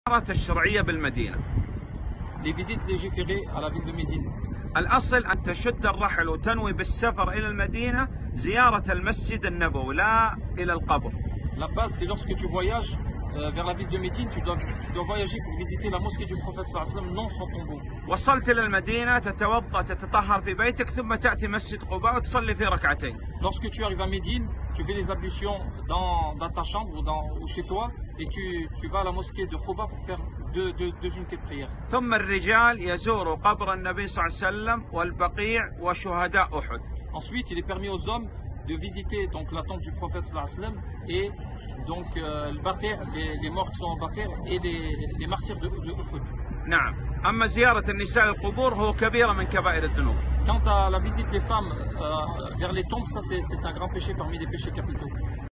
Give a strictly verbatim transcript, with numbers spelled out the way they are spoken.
الشرعية بالمدينة. Les visites légiférées à la ville de Médine. الأصل أن تشد الرحل وتنوي بالسفر إلى المدينة زيارة المسجد النبوي لا إلى القبر. La base, c'est lorsque tu voyages euh, vers la ville de Médine, tu dois, tu dois voyager pour visiter la mosquée du prophète sallallahu alayhi wa sallam, non son tombeau. وصلت إلى المدينة تتوضأ تتطهر في بيتك ثم تأتي مسجد قباء وتصلي في ركعتين. Lorsque tu arrives à Médine, tu fais les ablutions dans, dans ta chambre ou, dans, ou chez toi et tu, tu vas à la mosquée de Quba pour faire deux, deux, deux unités de prière. ثم الرجال يزوروا قبر النبي صلى الله عليه وسلم والبقيع وشهداء أحد. Ensuite, il est permis aux hommes de visiter donc la tombe du prophète sallallahu alayhi wa sallam et donc euh, le Baqi', les, les morts qui sont au Baqi' et les, les martyrs de, de Uhud. نعم. أما زيارة النساء للقبور هو كبيرة من كبائر الذنوب. Quant à la visite des femmes euh, vers les tombes, ça c'est un grand péché parmi les péchés capitaux.